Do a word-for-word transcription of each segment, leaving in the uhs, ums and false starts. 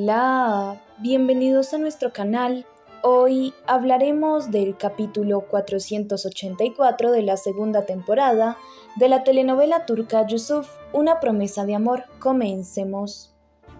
Hola, bienvenidos a nuestro canal. Hoy hablaremos del capítulo cuatrocientos ochenta y cuatro de la segunda temporada de la telenovela turca Yusuf, una promesa de amor. Comencemos.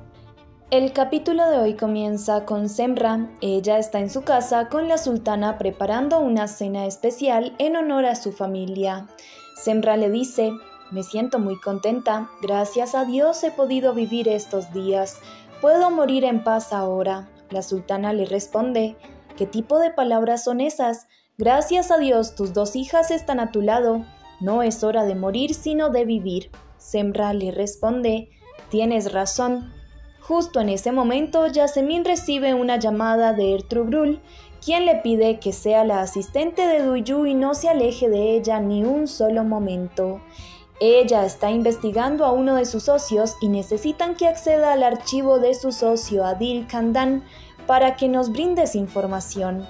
El capítulo de hoy comienza con Semra. Ella está en su casa con la sultana preparando una cena especial en honor a su familia. Semra le dice: me siento muy contenta, gracias a Dios he podido vivir estos días, puedo morir en paz ahora. La sultana le responde: ¿qué tipo de palabras son esas? Gracias a Dios tus dos hijas están a tu lado, no es hora de morir sino de vivir. Semra le responde: tienes razón. Justo en ese momento, Yasemin recibe una llamada de Ertugrul, quien le pide que sea la asistente de Duygu y no se aleje de ella ni un solo momento. Ella está investigando a uno de sus socios y necesitan que acceda al archivo de su socio Adil Kandan para que nos brindes información.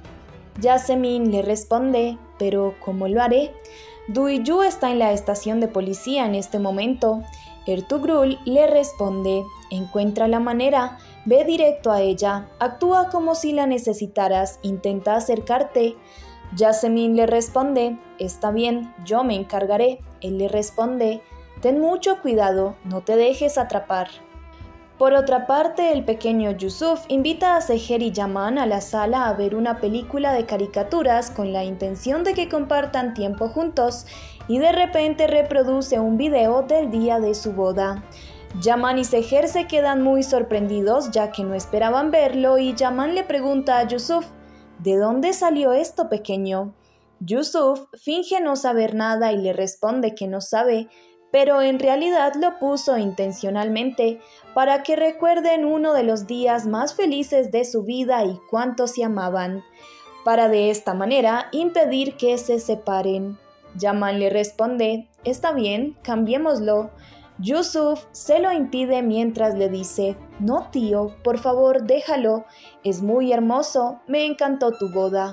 Yasemin le responde: ¿pero cómo lo haré? Duygu está en la estación de policía en este momento. Ertugrul le responde: encuentra la manera, ve directo a ella, actúa como si la necesitaras, intenta acercarte. Yasemin le responde: está bien, yo me encargaré. Él le responde: ten mucho cuidado, no te dejes atrapar. Por otra parte, el pequeño Yusuf invita a Seher y Yaman a la sala a ver una película de caricaturas con la intención de que compartan tiempo juntos, y de repente reproduce un video del día de su boda. Yaman y Seher se quedan muy sorprendidos ya que no esperaban verlo, y Yaman le pregunta a Yusuf: ¿de dónde salió esto, pequeño? Yusuf finge no saber nada y le responde que no sabe, pero en realidad lo puso intencionalmente para que recuerden uno de los días más felices de su vida y cuánto se amaban, para de esta manera impedir que se separen. Yaman le responde: está bien, cambiémoslo. Yusuf se lo impide mientras le dice: no, tío, por favor déjalo, es muy hermoso, me encantó tu boda.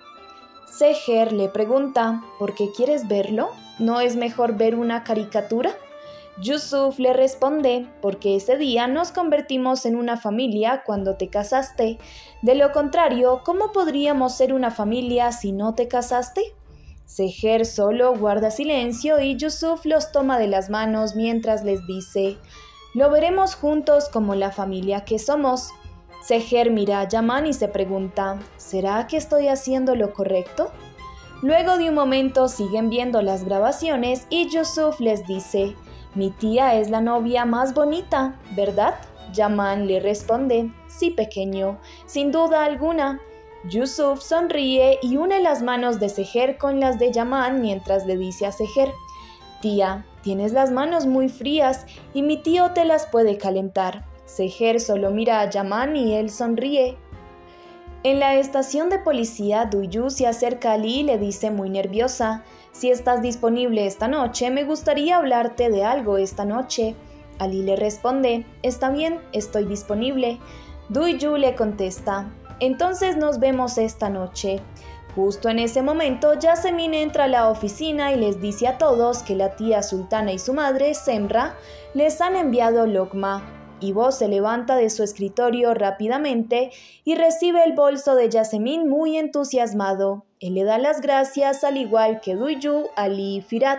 Seher le pregunta: ¿por qué quieres verlo? ¿No es mejor ver una caricatura? Yusuf le responde: porque ese día nos convertimos en una familia cuando te casaste. De lo contrario, ¿cómo podríamos ser una familia si no te casaste? Seher solo guarda silencio y Yusuf los toma de las manos mientras les dice: lo veremos juntos como la familia que somos. Seher mira a Yaman y se pregunta: ¿será que estoy haciendo lo correcto? Luego de un momento siguen viendo las grabaciones y Yusuf les dice: mi tía es la novia más bonita, ¿verdad? Yaman le responde: sí, pequeño, sin duda alguna. Yusuf sonríe y une las manos de Seher con las de Yaman mientras le dice a Seher: tía, tienes las manos muy frías y mi tío te las puede calentar. Seher solo mira a Yaman y él sonríe. En la estación de policía, Duygu se acerca a Ali y le dice muy nerviosa: si estás disponible esta noche, me gustaría hablarte de algo esta noche. Ali le responde: está bien, estoy disponible. Duygu le contesta: entonces nos vemos esta noche. Justo en ese momento, Yasemin entra a la oficina y les dice a todos que la tía sultana y su madre, Semra, les han enviado lokma. Ivo se levanta de su escritorio rápidamente y recibe el bolso de Yasemin muy entusiasmado. Él le da las gracias al igual que Duygu, Ali y Firat.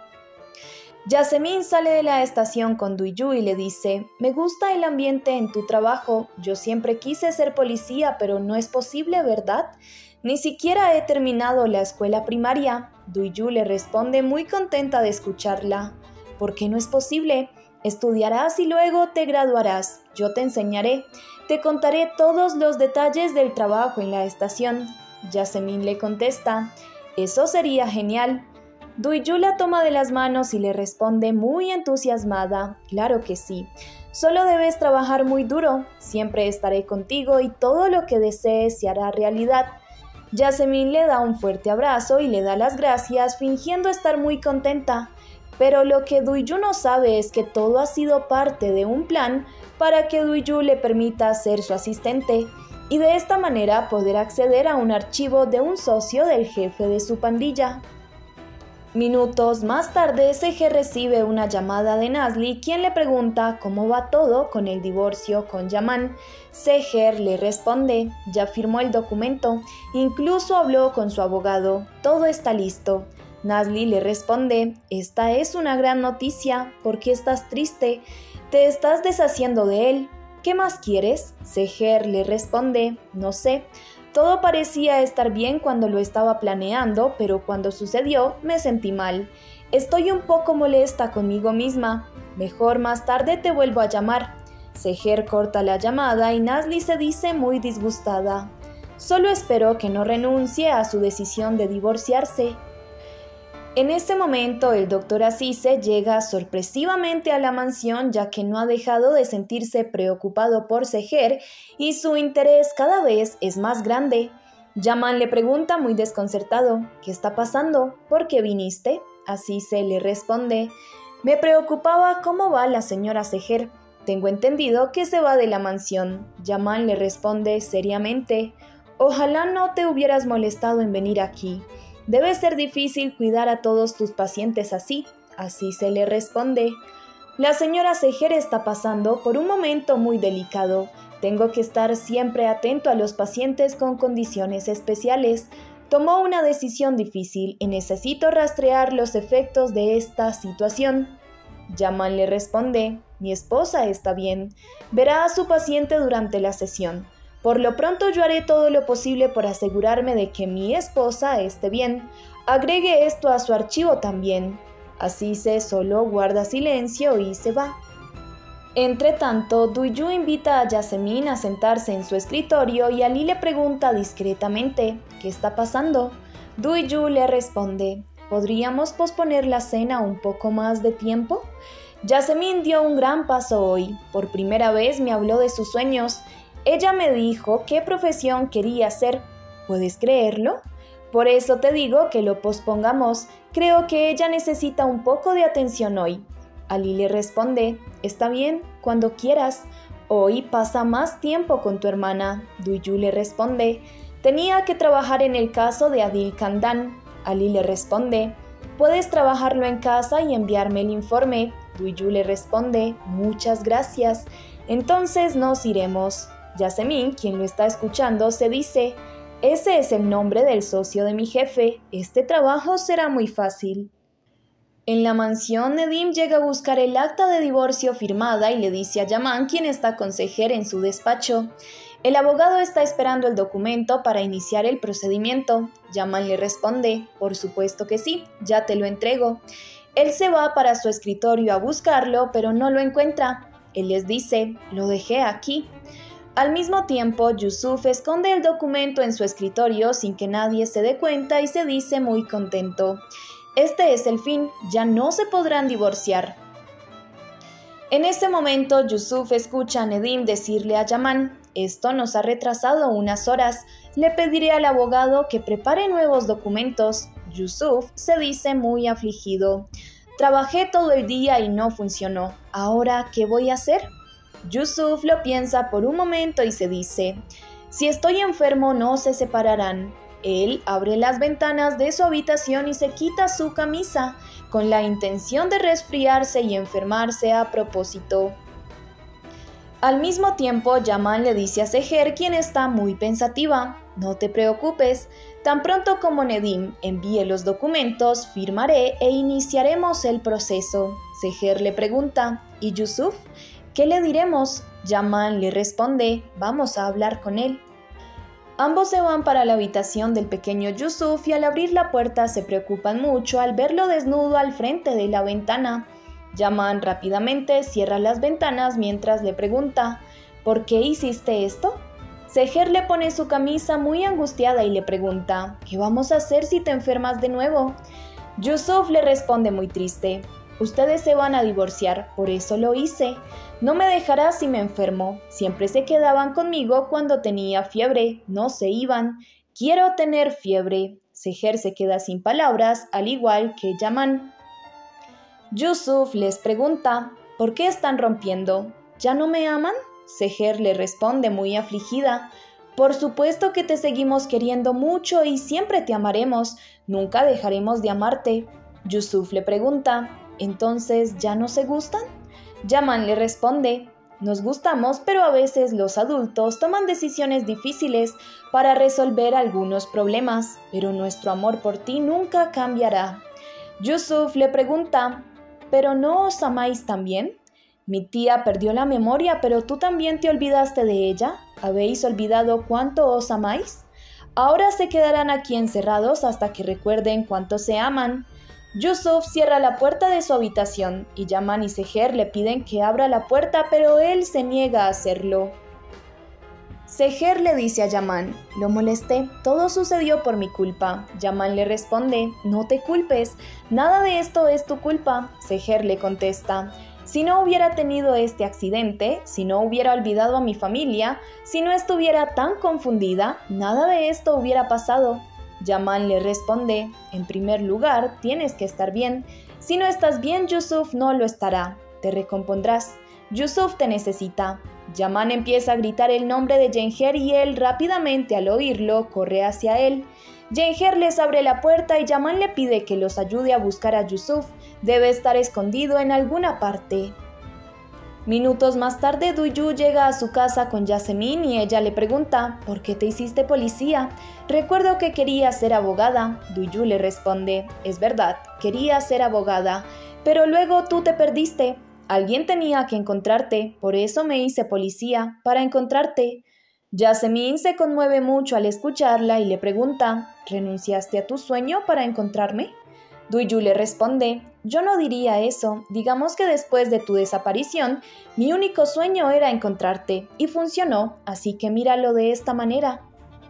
Yasemin sale de la estación con Duygu y le dice: me gusta el ambiente en tu trabajo, yo siempre quise ser policía pero no es posible, ¿verdad? Ni siquiera he terminado la escuela primaria. Duygu le responde muy contenta de escucharla: ¿por qué no es posible? Estudiarás y luego te graduarás. Yo te enseñaré. Te contaré todos los detalles del trabajo en la estación. Yasemin le contesta: eso sería genial. Duygu la toma de las manos y le responde muy entusiasmada: claro que sí. Solo debes trabajar muy duro. Siempre estaré contigo y todo lo que desees se hará realidad. Yasemin le da un fuerte abrazo y le da las gracias fingiendo estar muy contenta. Pero lo que Duygu no sabe es que todo ha sido parte de un plan para que Duygu le permita ser su asistente y de esta manera poder acceder a un archivo de un socio del jefe de su pandilla. Minutos más tarde, Seher recibe una llamada de Nazli, quien le pregunta cómo va todo con el divorcio con Yaman. Seher le responde, ya firmó el documento, incluso habló con su abogado, todo está listo. Nazli le responde, esta es una gran noticia, ¿por qué estás triste? ¿Te estás deshaciendo de él? ¿Qué más quieres? Seher le responde, no sé. Todo parecía estar bien cuando lo estaba planeando, pero cuando sucedió me sentí mal. Estoy un poco molesta conmigo misma. Mejor más tarde te vuelvo a llamar. Seher corta la llamada y Nazli se dice muy disgustada. Solo espero que no renuncie a su decisión de divorciarse. En ese momento el doctor Azize llega sorpresivamente a la mansión, ya que no ha dejado de sentirse preocupado por Seher y su interés cada vez es más grande. Yaman le pregunta muy desconcertado, ¿qué está pasando? ¿Por qué viniste? Azize le responde, me preocupaba cómo va la señora Seher. Tengo entendido que se va de la mansión. Yaman le responde seriamente, ojalá no te hubieras molestado en venir aquí. Debe ser difícil cuidar a todos tus pacientes así. Así se le responde. La señora Seher está pasando por un momento muy delicado. Tengo que estar siempre atento a los pacientes con condiciones especiales. Tomó una decisión difícil y necesito rastrear los efectos de esta situación. Yaman le responde, mi esposa está bien. Verá a su paciente durante la sesión. Por lo pronto yo haré todo lo posible por asegurarme de que mi esposa esté bien. Agregue esto a su archivo también. Azize solo guarda silencio y se va. Entre tanto, Duyu invita a Yasemin a sentarse en su escritorio y Ali le pregunta discretamente, ¿qué está pasando? Duyu le responde, ¿podríamos posponer la cena un poco más de tiempo? Yasemin dio un gran paso hoy. Por primera vez me habló de sus sueños. Ella me dijo qué profesión quería hacer. ¿Puedes creerlo? Por eso te digo que lo pospongamos. Creo que ella necesita un poco de atención hoy. Ali le responde, está bien, cuando quieras. Hoy pasa más tiempo con tu hermana. Duyu le responde, tenía que trabajar en el caso de Adil Kandan. Ali le responde, puedes trabajarlo en casa y enviarme el informe. Duyu le responde, muchas gracias. Entonces nos iremos. Yasemin, quien lo está escuchando, se dice, ese es el nombre del socio de mi jefe, este trabajo será muy fácil. En la mansión, Nedim llega a buscar el acta de divorcio firmada y le dice a Yaman, quien está con Seher en su despacho. El abogado está esperando el documento para iniciar el procedimiento. Yaman le responde, por supuesto que sí, ya te lo entrego. Él se va para su escritorio a buscarlo, pero no lo encuentra. Él les dice, lo dejé aquí. Al mismo tiempo, Yusuf esconde el documento en su escritorio sin que nadie se dé cuenta y se dice muy contento. Este es el fin, ya no se podrán divorciar. En ese momento, Yusuf escucha a Nedim decirle a Yaman, esto nos ha retrasado unas horas, le pediré al abogado que prepare nuevos documentos. Yusuf se dice muy afligido. Trabajé todo el día y no funcionó. ¿Ahora qué voy a hacer? Yusuf lo piensa por un momento y se dice, si estoy enfermo no se separarán. Él abre las ventanas de su habitación y se quita su camisa, con la intención de resfriarse y enfermarse a propósito. Al mismo tiempo, Yaman le dice a Seher, quien está muy pensativa, no te preocupes, tan pronto como Nedim envíe los documentos, firmaré e iniciaremos el proceso. Seher le pregunta, ¿y Yusuf? ¿Qué le diremos? Yaman le responde, vamos a hablar con él. Ambos se van para la habitación del pequeño Yusuf y al abrir la puerta se preocupan mucho al verlo desnudo al frente de la ventana. Yaman rápidamente cierra las ventanas mientras le pregunta, ¿por qué hiciste esto? Seher le pone su camisa muy angustiada y le pregunta, ¿qué vamos a hacer si te enfermas de nuevo? Yusuf le responde muy triste, ustedes se van a divorciar, por eso lo hice. No me dejará si me enfermo. Siempre se quedaban conmigo cuando tenía fiebre. No se iban. Quiero tener fiebre. Seher se queda sin palabras, al igual que Yaman. Yusuf les pregunta, ¿por qué están rompiendo? ¿Ya no me aman? Seher le responde muy afligida, por supuesto que te seguimos queriendo mucho y siempre te amaremos. Nunca dejaremos de amarte. Yusuf le pregunta, ¿entonces ya no se gustan? Yaman le responde, nos gustamos, pero a veces los adultos toman decisiones difíciles para resolver algunos problemas, pero nuestro amor por ti nunca cambiará. Yusuf le pregunta, ¿pero no os amáis también? Mi tía perdió la memoria, pero tú también te olvidaste de ella. ¿Habéis olvidado cuánto os amáis? Ahora se quedarán aquí encerrados hasta que recuerden cuánto se aman. Yusuf cierra la puerta de su habitación y Yaman y Seher le piden que abra la puerta, pero él se niega a hacerlo. Seher le dice a Yaman, lo molesté, todo sucedió por mi culpa. Yaman le responde, no te culpes, nada de esto es tu culpa. Seher le contesta, si no hubiera tenido este accidente, si no hubiera olvidado a mi familia, si no estuviera tan confundida, nada de esto hubiera pasado. Yaman le responde, en primer lugar, tienes que estar bien. Si no estás bien, Yusuf no lo estará. Te recompondrás. Yusuf te necesita. Yaman empieza a gritar el nombre de Jenher y él rápidamente al oírlo corre hacia él. Jenher les abre la puerta y Yaman le pide que los ayude a buscar a Yusuf. Debe estar escondido en alguna parte. Minutos más tarde, Duyu llega a su casa con Yasemin y ella le pregunta, ¿por qué te hiciste policía? Recuerdo que quería ser abogada. Duyu le responde, es verdad, quería ser abogada, pero luego tú te perdiste. Alguien tenía que encontrarte, por eso me hice policía, para encontrarte. Yasemin se conmueve mucho al escucharla y le pregunta, ¿renunciaste a tu sueño para encontrarme? Duyu le responde, yo no diría eso, digamos que después de tu desaparición, mi único sueño era encontrarte, y funcionó, así que míralo de esta manera.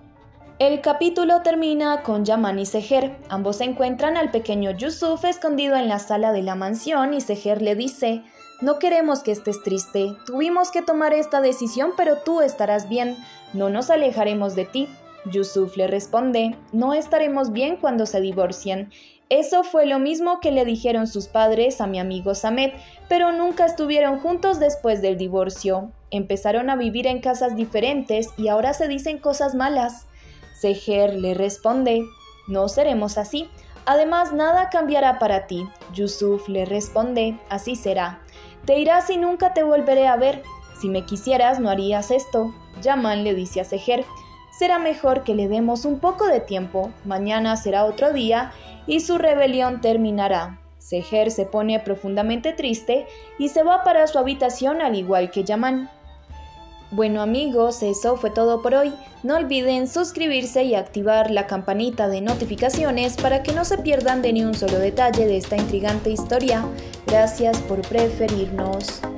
El capítulo termina con Yaman y Seher, ambos encuentran al pequeño Yusuf escondido en la sala de la mansión y Seher le dice, no queremos que estés triste, tuvimos que tomar esta decisión pero tú estarás bien, no nos alejaremos de ti. Yusuf le responde, no estaremos bien cuando se divorcien. Eso fue lo mismo que le dijeron sus padres a mi amigo Samet, pero nunca estuvieron juntos después del divorcio. Empezaron a vivir en casas diferentes y ahora se dicen cosas malas. Seher le responde, no seremos así. Además, nada cambiará para ti. Yusuf le responde, así será. Te irás y nunca te volveré a ver. Si me quisieras, no harías esto. Yaman le dice a Seher, será mejor que le demos un poco de tiempo. Mañana será otro día y su rebelión terminará. Seher se pone profundamente triste y se va para su habitación al igual que Yaman. Bueno amigos, eso fue todo por hoy. No olviden suscribirse y activar la campanita de notificaciones para que no se pierdan de ni un solo detalle de esta intrigante historia. Gracias por preferirnos.